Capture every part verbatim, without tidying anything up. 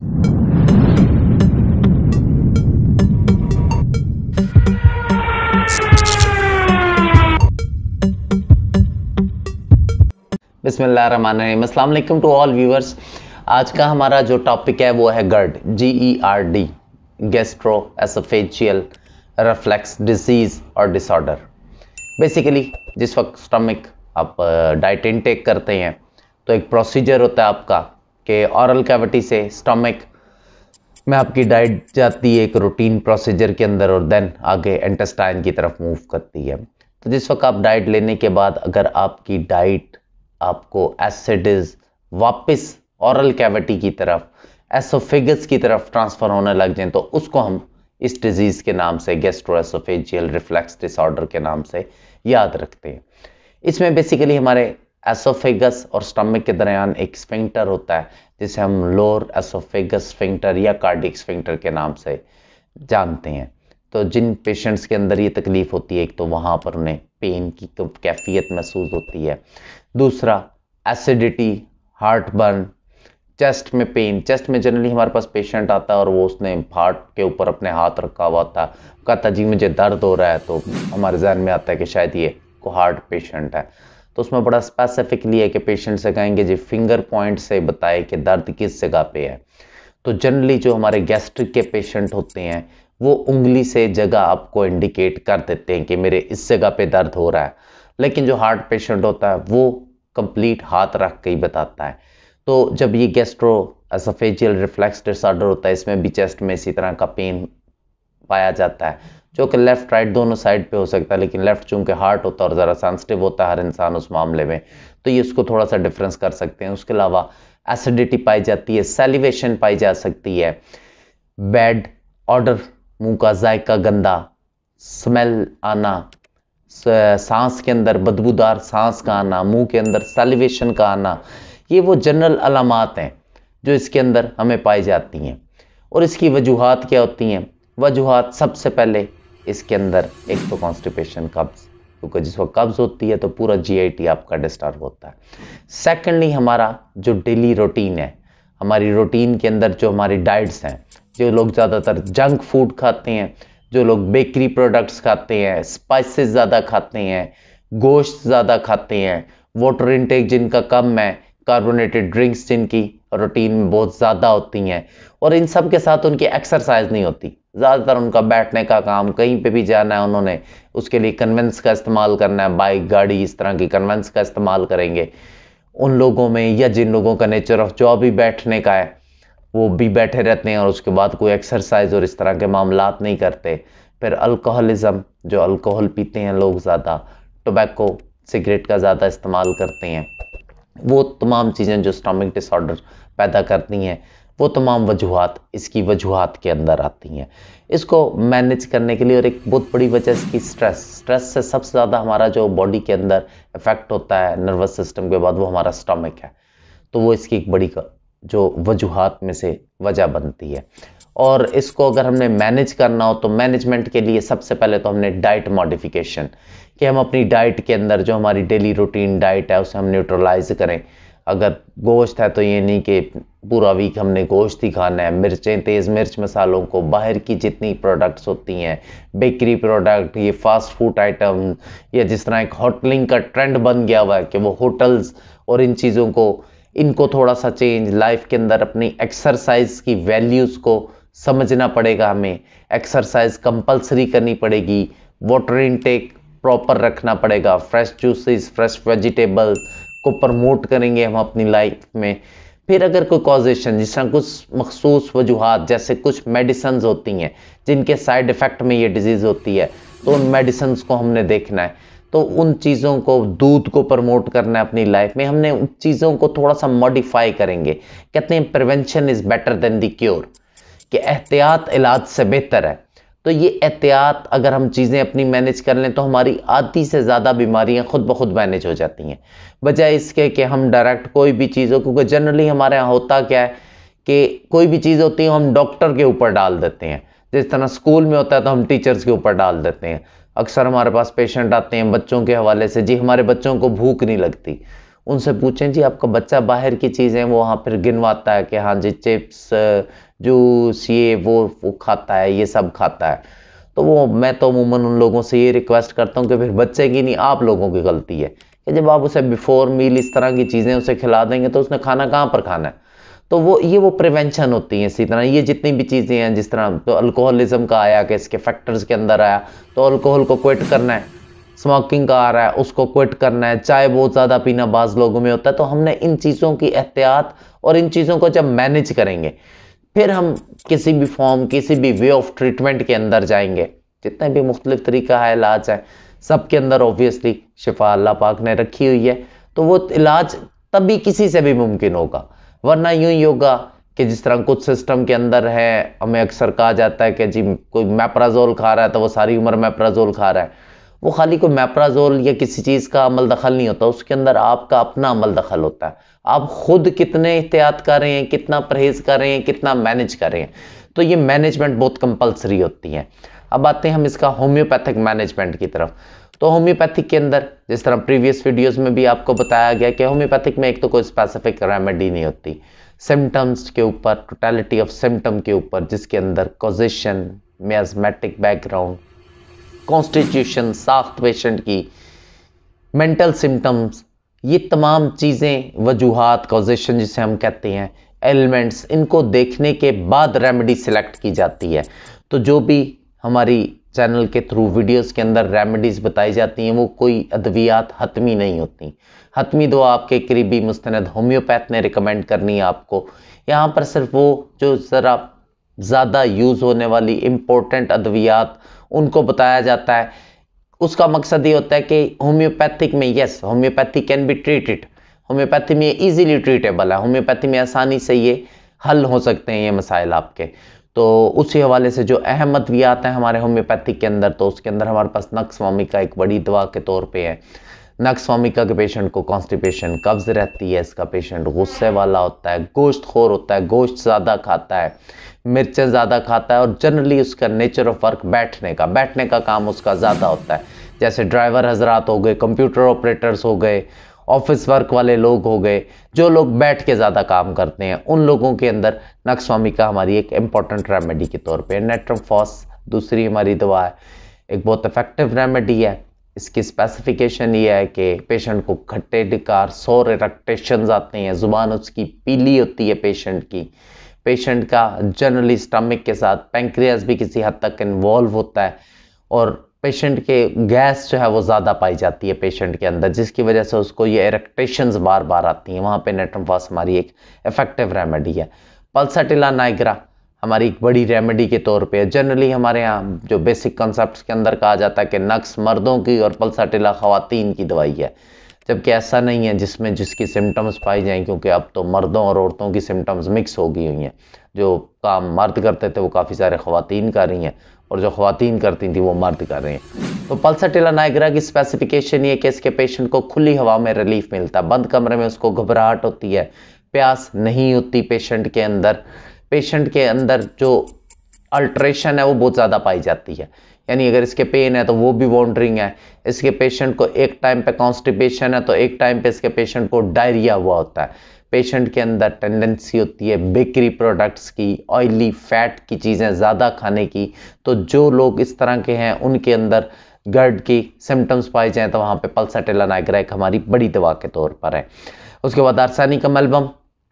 बिस्मिल्लाहिर्रहमानिर्रहीम। अस्सलाम वालेकुम टू ऑल व्यूअर्स। आज का हमारा जो टॉपिक है वो है GERD, G E R D, gastro oesophageal reflux disease और डिसऑर्डर। बेसिकली जिस वक्त स्टमक आप डाइट इनटेक करते हैं तो एक प्रोसीजर होता है आपका कि ऑरल कैविटी से स्टमक में आपकी डाइट जाती है एक रूटीन प्रोसीजर के अंदर और देन आगे इंटेस्टाइन की तरफ मूव करती है। तो जिस वक्त आप डाइट लेने के बाद अगर आपकी डाइट आपको एसिड्स वापस ऑरल कैविटी की तरफ एसोफेगस की तरफ ट्रांसफर होने लग जाए तो उसको हम इस डिजीज के नाम से गैस्ट्रोएसोफेजियल रिफ्लक्स डिसऑर्डर के नाम से याद रखते हैं। इसमें बेसिकली हमारे एसोफेगस और स्टमक के दरमियान एक स्फिंक्टर होता है जिसे हम लोअर एसोफेगस स्फिंक्टर या कार्डिक स्फिंक्टर के नाम से जानते हैं। तो जिन पेशेंट्स के अंदर ये तकलीफ होती है एक तो वहाँ पर उन्हें पेन की कैफियत महसूस होती है, दूसरा एसिडिटी, हार्ट बर्न, चेस्ट में पेन। चेस्ट में जनरली हमारे पास पेशेंट आता है और वो उसने हार्ट के ऊपर अपने हाथ रखा हुआ था, कहता जी मुझे दर्द हो रहा है, तो हमारे जहन में आता है कि शायद ये को हार्ट पेशेंट है। तो उसमें बड़ा स्पेसिफिकली है कि पेशेंट से कहेंगे जी फिंगर पॉइंट से बताए कि दर्द किस जगह पे है। तो जनरली जो हमारे गैस्ट्रिक के पेशेंट होते हैं वो उंगली से जगह आपको इंडिकेट कर देते हैं कि मेरे इस जगह पे दर्द हो रहा है, लेकिन जो हार्ट पेशेंट होता है वो कंप्लीट हाथ रख के ही बताता है। तो जब ये गैस्ट्रो एसोफेजियल रिफ्लक्स डिसऑर्डर होता है इसमें भी चेस्ट में इसी तरह का पेन पाया जाता है जो कि लेफ्ट राइट दोनों साइड पे हो सकता है, लेकिन लेफ्ट चूंकि हार्ट होता है और ज़रा सेंसिटिव होता है हर इंसान उस मामले में, तो ये उसको थोड़ा सा डिफरेंस कर सकते हैं। उसके अलावा एसिडिटी पाई जाती है, सैलिवेशन पाई जा सकती है, बैड ऑर्डर, मुंह का जायका गंदा, स्मेल आना, सांस के अंदर बदबूदार सांस का आना, मुंह के अंदर सैलिवेशन का आना, ये वो जनरल अलामात हैं जो इसके अंदर हमें पाई जाती हैं। और इसकी वजूहात क्या होती हैं? वजूहात सबसे पहले इसके अंदर एक तो कॉन्स्टिपेशन, कब्ज, क्योंकि जिस वक्त कब्ज होती है तो पूरा जीआईटी आपका डिस्टर्ब होता है। सेकेंडली हमारा जो डेली रूटीन है, हमारी रूटीन के अंदर जो हमारी डाइट्स हैं, जो लोग ज़्यादातर जंक फूड खाते हैं, जो लोग बेकरी प्रोडक्ट्स खाते हैं, स्पाइसेस ज़्यादा खाते हैं, गोश्त ज़्यादा खाते हैं, वाटर इनटेक जिनका कम है, कार्बोनेटेड ड्रिंक्स जिनकी रूटीन में बहुत ज़्यादा होती हैं, और इन सब के साथ उनकी एक्सरसाइज नहीं होती। ज़्यादातर उनका बैठने का काम, कहीं पे भी जाना है उन्होंने उसके लिए कन्वेंस का इस्तेमाल करना है, बाइक गाड़ी इस तरह की कन्वेंस का इस्तेमाल करेंगे। उन लोगों में या जिन लोगों का नेचर ऑफ जॉब ही बैठने का है वो भी बैठे रहते हैं और उसके बाद कोई एक्सरसाइज और इस तरह के मामलात नहीं करते। फिर अल्कोहलिज्म, जो अल्कोहल पीते हैं लोग ज़्यादा, टोबैको सिगरेट का ज़्यादा इस्तेमाल करते हैं, वो तमाम चीज़ें जो स्टमक डिसऑर्डर पैदा करती हैं वो तमाम वजूहात इसकी वजूहात के अंदर आती हैं। इसको मैनेज करने के लिए और एक बहुत बड़ी वजह इसकी स्ट्रेस स्ट्रेस से सबसे ज़्यादा हमारा जो बॉडी के अंदर इफेक्ट होता है नर्वस सिस्टम के बाद वो हमारा स्टमक है। तो वो इसकी एक बड़ी जो वजूहात में से वजह बनती है। और इसको अगर हमने मैनेज करना हो तो मैनेजमेंट के लिए सबसे पहले तो हमने डाइट मॉडिफिकेशन, कि हम अपनी डाइट के अंदर जो हमारी डेली रूटीन डाइट है उसे हम न्यूट्रलाइज करें। अगर गोश्त है तो ये नहीं कि पूरा वीक हमने गोश्त ही खाना है, मिर्चें, तेज़ मिर्च मसालों को, बाहर की जितनी प्रोडक्ट्स होती हैं, बेकरी प्रोडक्ट, ये फास्ट फूड आइटम, या जिस तरह एक होटलिंग का ट्रेंड बन गया हुआ है कि वो होटल्स और इन चीज़ों को, इनको थोड़ा सा चेंज, लाइफ के अंदर अपनी एक्सरसाइज की वैल्यूज़ को समझना पड़ेगा। हमें एक्सरसाइज कंपलसरी करनी पड़ेगी, वाटर इनटेक प्रॉपर रखना पड़ेगा, फ्रेश जूसेस, फ्रेश वेजिटेबल्स को प्रमोट करेंगे हम अपनी लाइफ में। फिर अगर कोई कॉजेशन, जिस तरह कुछ मखसूस वजूहात जैसे कुछ मेडिसिन होती हैं जिनके साइड इफ़ेक्ट में ये डिजीज़ होती है, तो उन मेडिसिन को हमने देखना है। तो उन चीज़ों को, दूध को प्रमोट करना है अपनी लाइफ में, हमने उन चीज़ों को थोड़ा सा मॉडिफाई करेंगे। कहते हैं prevention is better than the cure, कि एहतियात इलाज से बेहतर है। तो ये एहतियात अगर हम चीज़ें अपनी मैनेज कर लें तो हमारी आधी से ज़्यादा बीमारियां खुद ब खुद मैनेज हो जाती हैं, बजाय इसके कि हम डायरेक्ट कोई भी चीज़ हो। क्योंकि जनरली हमारे यहाँ होता क्या है कि कोई भी चीज़ होती है हम डॉक्टर के ऊपर डाल देते हैं, जिस तरह स्कूल में होता है तो हम टीचर्स के ऊपर डाल देते हैं। अक्सर हमारे पास पेशेंट आते हैं बच्चों के हवाले से, जी हमारे बच्चों को भूख नहीं लगती, उनसे पूछें जी आपका बच्चा बाहर की चीज़ें वो वहाँ पर गिनवाता है कि हाँ जी चिप्स, जूस, ये वो वो खाता है, ये सब खाता है, तो वो मैं तो अमूमन उन लोगों से ये रिक्वेस्ट करता हूँ कि फिर बच्चे की नहीं आप लोगों की गलती है कि जब आप उसे बिफोर मील इस तरह की चीज़ें उसे खिला देंगे तो उसने खाना कहाँ पर खाना है। तो वो ये वो प्रिवेंशन होती है। इसी तरह ये जितनी भी चीज़ें हैं, जिस तरह तो अल्कोहलिज्म का आया कि इसके फैक्टर्स के अंदर आया तो अल्कोहल को क्विट करना है, स्मोकिंग का आ रहा है उसको क्विट करना है, चाय बहुत ज़्यादा पीना बाज़ लोगों में होता है। तो हमने इन चीज़ों की एहतियात और इन चीज़ों को जब मैनेज करेंगे फिर हम किसी भी फॉर्म किसी भी वे ऑफ ट्रीटमेंट के अंदर जाएंगे। जितने भी मुख्तलिफ तरीका है इलाज है सबके अंदर ऑब्वियसली शिफा अल्लाह पाक ने रखी हुई है, तो वो इलाज तभी किसी से भी मुमकिन होगा, वरना यूं ही होगा कि जिस तरह कुछ सिस्टम के अंदर है हमें अक्सर कहा जाता है कि जी कोई मैप्राजोल खा रहा है तो वो सारी उम्र मैप्राजोल खा रहा है। वो खाली कोई मैप्राजोल या किसी चीज़ का अमल दखल नहीं होता, उसके अंदर आपका अपना अमल दखल होता है। आप खुद कितने एहतियात कर रहे हैं, कितना परहेज कर रहे हैं, कितना मैनेज कर रहे हैं, तो ये मैनेजमेंट बहुत कंपलसरी होती है। अब आते हैं हम इसका होम्योपैथिक मैनेजमेंट की तरफ। तो होम्योपैथिक के अंदर जिस तरह प्रीवियस वीडियोस में भी आपको बताया गया कि होम्योपैथिक में एक तो कोई स्पेसिफिक रेमेडी नहीं होती, सिम्टम्स के ऊपर, टोटलिटी ऑफ सिम्टम के ऊपर, जिसके अंदर कॉजेशन, मियास्मेटिक बैकग्राउंड, कॉन्स्टिट्यूशन, साख्त पेशेंट की, मेंटल सिम्टम्स, ये तमाम चीज़ें, वजूहात, कॉजेशन जिसे हम कहते हैं, एलिमेंट्स, इनको देखने के बाद रेमेडी सिलेक्ट की जाती है। तो जो भी हमारी चैनल के थ्रू वीडियोस के अंदर रेमेडीज़ बताई जाती हैं वो कोई अद्वियात हतमी नहीं होती। हतमी दवा आपके करीबी मुस्तनद होम्योपैथ ने रिकमेंड करनी है आपको। यहाँ पर सिर्फ वो जो ज़रा ज़्यादा यूज़ होने वाली इम्पोर्टेंट अद्वियात उनको बताया जाता है। उसका मकसद ये होता है कि होम्योपैथिक में yes homeopathy can be treated, homeopathy में इजीली ट्रीटेबल है, होम्योपैथी में आसानी से ये हल हो सकते हैं ये मसाइल आपके। तो उसी हवाले से जो अहम अद्वियात हैं हमारे होम्योपैथिक के अंदर, तो उसके अंदर हमारे पास नक्स वामिका एक बड़ी दवा के तौर पे है। नक्स वामिका के पेशेंट को कॉन्स्टिपेशन, कब्ज रहती है, इसका पेशेंट गुस्से वाला होता है, गोश्त खोर होता है, गोश्त ज़्यादा खाता है, मिर्चें ज़्यादा खाता है और जनरली उसका नेचर ऑफ वर्क बैठने का बैठने का काम उसका ज़्यादा होता है। जैसे ड्राइवर हजरात हो गए, कंप्यूटर ऑपरेटर्स हो गए, ऑफिस वर्क वाले लोग हो गए, जो लोग बैठ के ज़्यादा काम करते हैं, उन लोगों के अंदर नक्स वामिका हमारी एक इंपॉर्टेंट रेमेडी के तौर पे। नेट्रम फॉस दूसरी हमारी दवा है, एक बहुत इफेक्टिव रेमेडी है। इसकी स्पेसिफिकेशन ये है कि पेशेंट को खट्टे डिकार, सोर इरेक्टेशंस आते हैं, जुबान उसकी पीली होती है पेशेंट की, पेशेंट का जनरली स्टमक के साथ पैंक्रियास भी किसी हद तक इन्वॉल्व होता है और पेशेंट के गैस जो है वो ज़्यादा पाई जाती है पेशेंट के अंदर, जिसकी वजह से उसको ये इरेक्टेशंस बार बार आती हैं। वहाँ पे नेट्रम फॉस हमारी एक इफेक्टिव रेमेडी है। पल्साटिला नाइग्रा हमारी एक बड़ी रेमेडी के तौर पे है। जनरली हमारे यहाँ जो बेसिक कॉन्सेप्ट्स के अंदर कहा जाता है कि नक्स मर्दों की और पल्साटिला खवातीन की दवाई है, जबकि ऐसा नहीं है जिसमें जिसकी सिम्टम्स पाई जाएं, क्योंकि अब तो मर्दों और औरतों की सिम्टम्स मिक्स हो गई हुई हैं। जो काम मर्द करते थे वो काफ़ी सारे खवातीन कर रही हैं और जो खवातीन करती थी वो मर्द कर रहे हैं। तो पल्साटिला नाइग्रा की स्पेसिफिकेशन ये कि इसके पेशेंट को खुली हवा में रिलीफ मिलता है, बंद कमरे में उसको घबराहट होती है, प्यास नहीं होती पेशेंट के अंदर, पेशेंट के अंदर जो अल्ट्रेशन है वो बहुत ज़्यादा पाई जाती है, यानी अगर इसके पेन है तो वो भी वॉन्डरिंग है, इसके पेशेंट को एक टाइम पे कॉन्स्टिपेशन है तो एक टाइम पे इसके पेशेंट को डायरिया हुआ होता है, पेशेंट के अंदर टेंडेंसी होती है बेकरी प्रोडक्ट्स की, ऑयली फैट की चीज़ें ज़्यादा खाने की। तो जो लोग इस तरह के हैं उनके अंदर गर्ड की सिम्टम्स पाए जाएँ तो वहाँ पे पल्साटिला नाइग्रा एक हमारी बड़ी दवा के तौर पर है। उसके बाद आर्सेनिकम एल्बम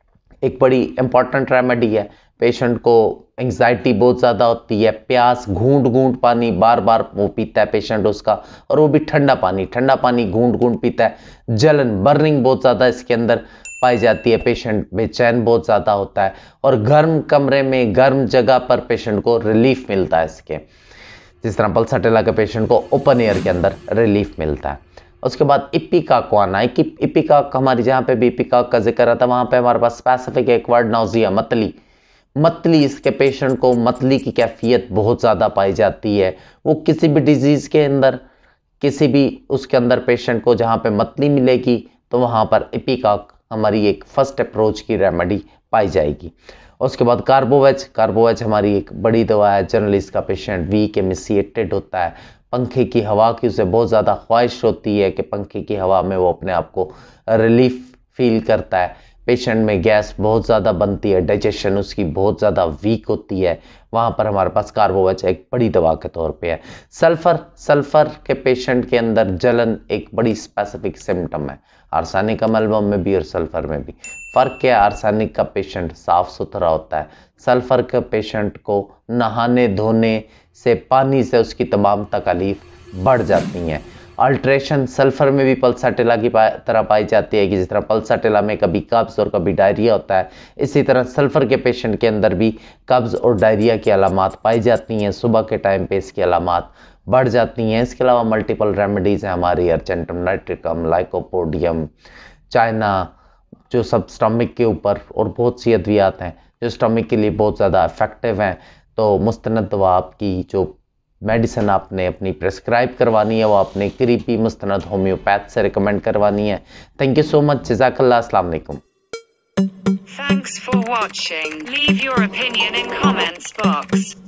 एक बड़ी इंपॉर्टेंट रेमेडी है। पेशेंट को एंग्जाइटी बहुत ज़्यादा होती है, प्यास, घूंट घूंट पानी बार बार वो पीता है पेशेंट उसका, और वो भी ठंडा पानी ठंडा पानी घूंट घूंट पीता है, जलन बर्निंग बहुत ज़्यादा इसके अंदर पाई जाती है, पेशेंट बेचैन बहुत ज़्यादा होता है और गर्म कमरे में गर्म जगह पर पेशेंट को रिलीफ मिलता है इसके, जिस तरह पल्साटिला के पेशेंट को ओपन एयर के अंदर रिलीफ मिलता है। उसके बाद इपिकाक आना है कि इपिकाक हमारी जहाँ पे भी इपिकाक का जिक्र आता है वहाँ पे हमारे पास स्पेसिफिक एक वर्ड नाउजिया, मतली मतली इसके पेशेंट को मतली की कैफियत बहुत ज़्यादा पाई जाती है। वो किसी भी डिजीज़ के अंदर किसी भी उसके अंदर पेशेंट को जहाँ पे मतली मिलेगी तो वहाँ पर इपिकाक हमारी एक फर्स्ट अप्रोच की रेमेडी पाई जाएगी। उसके बाद कार्बोवेज कार्बोवेज हमारी एक बड़ी दवा है। जनरली इसका पेशेंट वीक एमिसिएटेड होता है, पंखे की हवा की उसे बहुत ज़्यादा ख्वाहिश होती है कि पंखे की हवा में वो अपने आप को रिलीफ फील करता है, पेशेंट में गैस बहुत ज़्यादा बनती है, डाइजेशन उसकी बहुत ज़्यादा वीक होती है, वहाँ पर हमारे पास कार्बोवेच एक बड़ी दवा के तौर पे है। सल्फर सल्फर के पेशेंट के अंदर जलन एक बड़ी स्पेसिफिक सिम्टम है, आर्सेनिक अमलबम में भी और सल्फर में भी। फ़र्क क्या है, आर्सेनिक का पेशेंट साफ सुथरा होता है, सल्फर के पेशेंट को नहाने धोने से, पानी से उसकी तमाम तकलीफ बढ़ जाती हैं। अल्ट्रेशन सल्फर में भी पल्साटिला की तरह पाई जाती है कि जिस तरह पल्साटिला में कभी कब्ज और कभी डायरिया होता है, इसी तरह सल्फर के पेशेंट के अंदर भी कब्ज और डायरिया की अलामात पाई जाती हैं। सुबह के टाइम पे इसकी अलामात बढ़ जाती हैं। इसके अलावा मल्टीपल रेमेडीज़ हैं हमारी, अर्जेंटम नाइट्रिकम, लाइकोपोडियम, चाइना, जो सब स्टमक के ऊपर, और बहुत सी अद्वियात हैं जो स्टमक के लिए बहुत ज़्यादा इफेक्टिव हैं। तो मुस्तनद दवा आपकी जो मेडिसिन आपने अपनी प्रेस्क्राइब करवानी है वो आपने करीबी मुस्तनद होम्योपैथ से रिकमेंड करवानी है। थैंक यू सो मच, जज़ाकल्लाह, अस्सलाम वालेकुम। Thanks for watching. Leave your opinion in comments box.